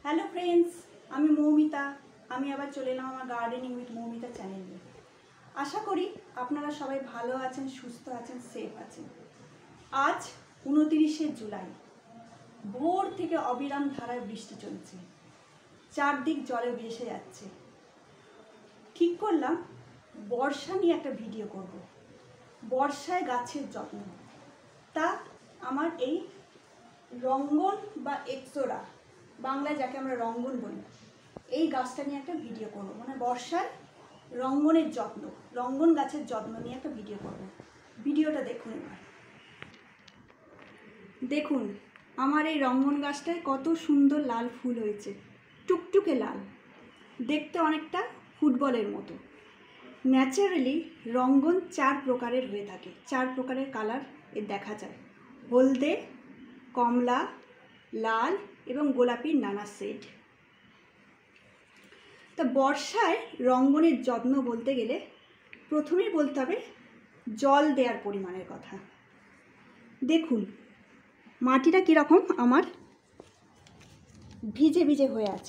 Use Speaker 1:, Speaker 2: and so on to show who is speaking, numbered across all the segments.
Speaker 1: Hello friends, আমি মৌমিতা। আমি আবার চলে এলাম আমার গার্ডেনিং উইথ মৌমিতা চ্যানেলে। আশা করি আপনারা সবাই ভালো আছেন, সুস্থ আছেন, সেফ আছেন। আজ 29শে জুলাই, ভোর থেকে অবিরাম ধারায় বৃষ্টি চলছে, চারদিক জলে ভেসে যাচ্ছে। ঠিক করলাম বর্ষা নিয়ে একটা ভিডিও করব, বর্ষায় গাছের যত্ন। তা আমার এই রঙ্গন বা এক্সোরা, বাংলায় যাকে আমরা রঙ্গন বলি, এই গাছটা নিয়ে একটা ভিডিও করব। মানে বর্ষায় রঙ্গনের যত্ন, রঙ্গন গাছের যত্ন নিয়ে একটা ভিডিও করব। ভিডিওটা দেখুন এবার। দেখুন আমার এই রঙ্গন গাছটায় কত সুন্দর লাল ফুল হয়েছে, টুকটুকে লাল, দেখতে অনেকটা ফুটবলের মতো। ন্যাচারালি রঙ্গন 4 প্রকারের হয়ে থাকে, 4 প্রকারের কালার এর দেখা যায়: হলদে, কমলা, লাল এবং গোলাপির নানা শেড। তা বর্ষায় রঙ্গনের যত্ন বলতে গেলে প্রথমেই বলতে হবে জল দেওয়ার পরিমাণের কথা। দেখুন মাটিটা কীরকম, আমার ভিজে ভিজে হয়ে আছে।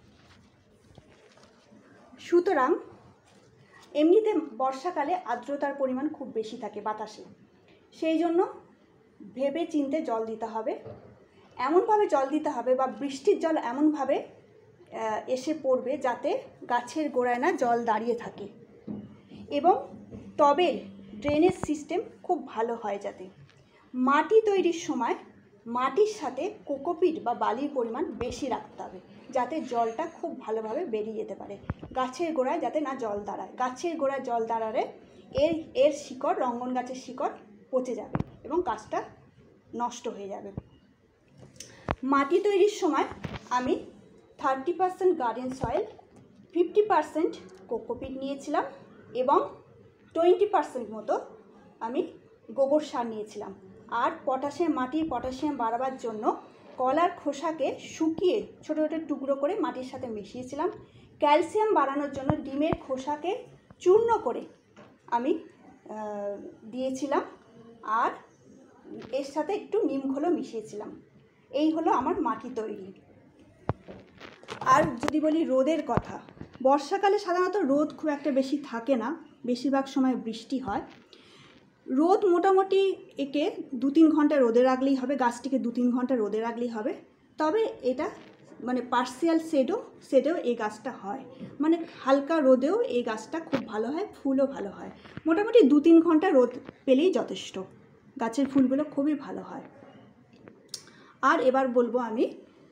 Speaker 1: সুতরাং এমনিতে বর্ষাকালে আর্দ্রতার পরিমাণ খুব বেশি থাকে বাতাসে, সেই জন্য ভেবে চিন্তে জল দিতে হবে। এমনভাবে জল দিতে হবে বা বৃষ্টির জল এমনভাবে এসে পড়বে যাতে গাছের গোড়ায় না জল দাঁড়িয়ে থাকে, এবং টবের ড্রেনেজ সিস্টেম খুব ভালো হয়। যাতে মাটি তৈরির সময় মাটির সাথে কোকোপিট বা বালির পরিমাণ বেশি রাখতে হবে, যাতে জলটা খুব ভালোভাবে বেরিয়ে যেতে পারে। গাছের গোড়ায় যাতে না জল দাঁড়ায়, গাছের গোড়ায় জল দাঁড়ালে এর শিকড়, রঙ্গন গাছের শিকড় পচে যাবে এবং গাছটা নষ্ট হয়ে যাবে। মাটি তৈরির সময় আমি 30% গার্ডেন সয়েল, 50% কোকোপিট নিয়েছিলাম এবং 20% মতো আমি গোবর সার নিয়েছিলাম। আর মাটির পটাশিয়াম বাড়াবার জন্য কলার খোসাকে শুকিয়ে ছোটো ছোটো টুকরো করে মাটির সাথে মিশিয়েছিলাম। ক্যালসিয়াম বাড়ানোর জন্য ডিমের খোসাকে চূর্ণ করে আমি দিয়েছিলাম, আর এর সাথে একটু নিম খোলও মিশিয়েছিলাম। এই হলো আমার মাটি তৈরি। আর যদি বলি রোদের কথা, বর্ষাকালে সাধারণত রোদ খুব একটা বেশি থাকে না, বেশিরভাগ সময় বৃষ্টি হয়। রোদ মোটামুটি একে 2-3 ঘন্টা রোদে রাখলেই হবে, গাছটিকে 2-3 ঘন্টা রোদে রাখলেই হবে। তবে এটা মানে পার্সিয়াল শেডেও এই গাছটা হয়, মানে হালকা রোদেও এই গাছটা খুব ভালো হয়, ফুলও ভালো হয়। মোটামুটি 2-3 ঘন্টা রোদ পেলেই যথেষ্ট, গাছের ফুলগুলো খুবই ভালো হয়। আর এবার বলবো আমি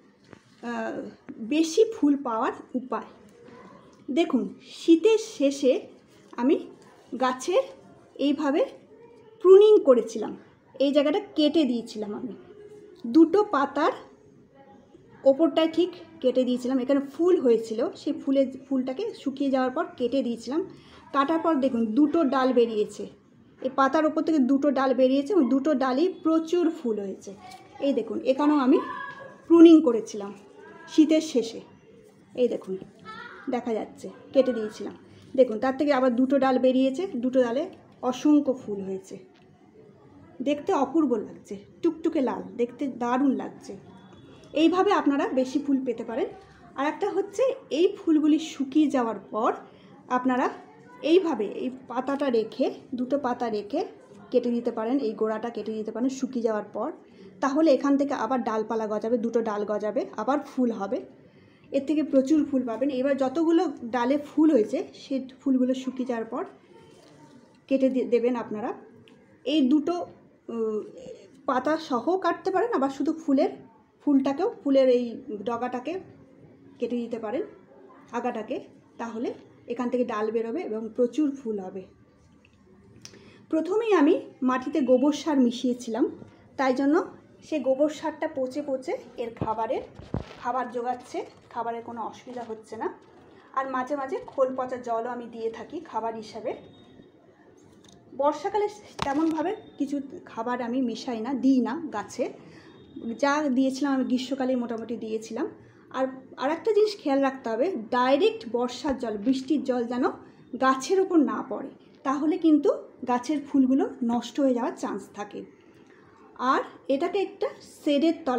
Speaker 1: বেশি ফুল পাওয়ার উপায়। দেখুন শীতের শেষে আমি গাছের এইভাবে প্রুনিং করেছিলাম, এই জায়গাটা কেটে দিয়েছিলাম। আমি 2টো পাতার ওপরটায় ঠিক কেটে দিয়েছিলাম, এখানে ফুল হয়েছিল, সেই ফুলটাকে শুকিয়ে যাওয়ার পর কেটে দিয়েছিলাম। কাটার পর দেখুন 2টো ডাল বেরিয়েছে, এই পাতার ওপর থেকে 2টো ডাল বেরিয়েছে এবং 2টো ডালই প্রচুর ফুল হয়েছে। এই দেখুন এখানেও আমি প্রুনিং করেছিলাম শীতের শেষে, এই দেখুন দেখা যাচ্ছে, কেটে দিয়েছিলাম। দেখুন তার থেকে আবার 2টো ডাল বেরিয়েছে, 2টো ডালে অসংখ্য ফুল হয়েছে, দেখতে অপূর্ব লাগছে, টুকটুকে লাল, দেখতে দারুণ লাগছে। এইভাবে আপনারা বেশি ফুল পেতে পারেন। আর একটা হচ্ছে এই ফুলগুলি শুকিয়ে যাওয়ার পর আপনারা এইভাবে এই পাতাটা রেখে, 2টো পাতা রেখে কেটে দিতে পারেন, এই গোড়াটা কেটে দিতে পারেন শুকিয়ে যাওয়ার পর। তাহলে এখান থেকে আবার ডালপালা গজাবে, 2টো ডাল গজাবে, আবার ফুল হবে, এর থেকে প্রচুর ফুল পাবেন। এবার যতগুলো ডালে ফুল হয়েছে সেই ফুলগুলো শুকিয়ে যাওয়ার পর কেটে দেবেন আপনারা। এই 2টো পাতা সহ কাটতে পারেন, আবার শুধু ফুলটাকেও, ফুলের এই ডগাটাকে কেটে দিতে পারেন, আগাটাকে, তাহলে এখান থেকে ডাল বেরোবে এবং প্রচুর ফুল হবে। প্রথমেই আমি মাটিতে গোবর সার মিশিয়েছিলাম, তাই জন্য সে গোবর সারটা পচে পচে এর খাবার জোগাচ্ছে, খাবারের কোনো অসুবিধা হচ্ছে না। আর মাঝে মাঝে খোল পচা জলও আমি দিয়ে থাকি খাবার হিসাবে। বর্ষাকালে তেমনভাবে কিছু খাবার আমি মিশাই না, দিই না গাছে, যা দিয়েছিলাম আমি গ্রীষ্মকালে মোটামুটি দিয়েছিলাম। আর একটা জিনিস খেয়াল রাখতে হবে, ডাইরেক্ট বর্ষার জল, বৃষ্টির জল যেন গাছের ওপর না পড়ে, তাহলে কিন্তু গাছের ফুলগুলো নষ্ট হয়ে যাওয়ার চান্স থাকে। আর এটাকে একটা শেডের তলায়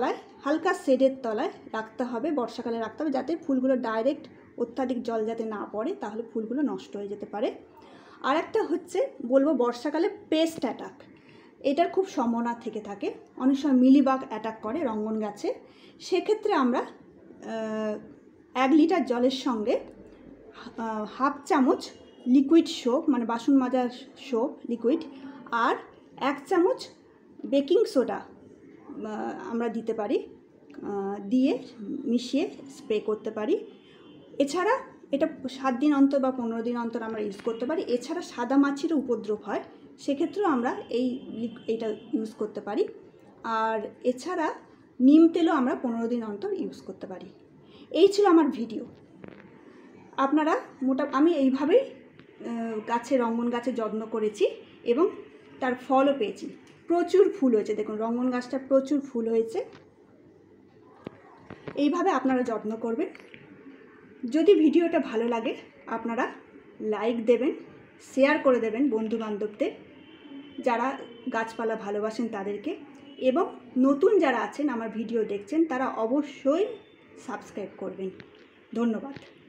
Speaker 1: হালকা শেডের তলায় রাখতে হবে, বর্ষাকালে রাখতে হবে, যাতে ফুলগুলো ডাইরেক্ট অত্যাধিক জল যাতে না পড়ে, তাহলে ফুলগুলো নষ্ট হয়ে যেতে পারে। আর একটা হচ্ছে বলবো, বর্ষাকালে পেস্ট অ্যাটাক, এটার খুব সম্ভাবনা থেকে থাকে। অনেক সময় মিলিবাগ অ্যাটাক করে রঙ্গন গাছে। সেক্ষেত্রে আমরা 1 লিটার জলের সঙ্গে হাফ চামচ লিকুইড সোপ, মানে বাসন মাজার সোপ লিকুইড, আর 1 চামচ বেকিং সোডা আমরা দিতে পারি, দিয়ে মিশিয়ে স্প্রে করতে পারি। এছাড়া এটা 7 দিন অন্তর বা 15 দিন অন্তর আমরা ইউজ করতে পারি। এছাড়া সাদা মাছিরও উপদ্রব হয়, সেক্ষেত্রেও আমরা এইটা ইউজ করতে পারি। আর এছাড়া নিম তেলও আমরা 15 দিন অন্তর ইউজ করতে পারি। এই ছিল আমার ভিডিও। আপনারা আমি এইভাবেই রঙ্গন গাছের যত্ন করেছি এবং তার ফলও পেয়েছি। প্রচুর ফুল হয়েছে, দেখুন রঙ্গন গাছটা প্রচুর ফুল হয়েছে। এইভাবে আপনারা যত্ন করবেন। যদি ভিডিওটা ভালো লাগে আপনারা লাইক দেবেন, শেয়ার করে দেবেন বন্ধুবান্ধবদের, যারা গাছপালা ভালোবাসেন তাদেরকে, এবং নতুন যারা আছেন আমার ভিডিও দেখছেন তারা অবশ্যই সাবস্ক্রাইব করবেন। ধন্যবাদ।